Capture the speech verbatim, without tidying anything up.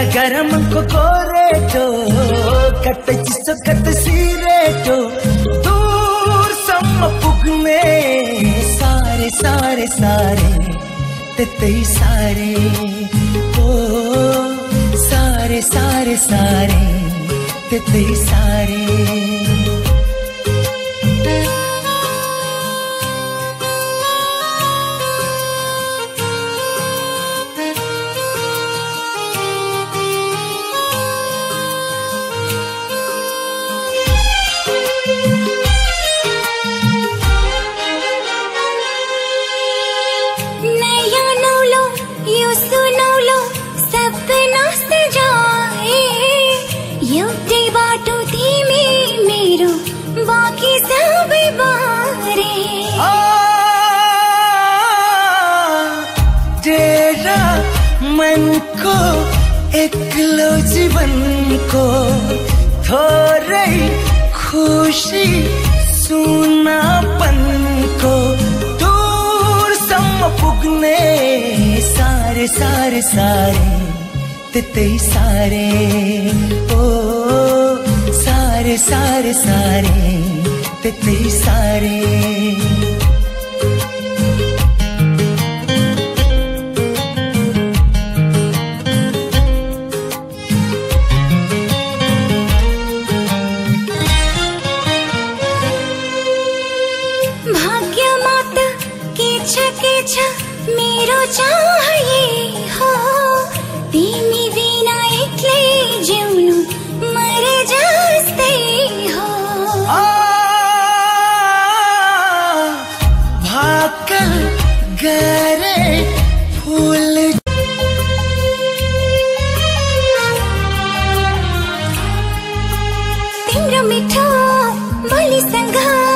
गरम को कोरेटो कत चिसो कत सीरेटो दूर सम्म पुग्ने सारे सारे सारे त्यतै सारे ओ सारे सारे सारे त्यतै सारे मन को एक्लो जीवन को थोरै खुशी सुनापन को दूरसम्म पुग्ने सारे सारे सारे त्यतै सारे ओ सारे सारे सारे त्यतै सारे मेरो चाहिए हो तिमी बिना एक्लै जिउनु मरे जस्तै हो भाकल गरे फूल तिम्रो मिठो बोलीसँग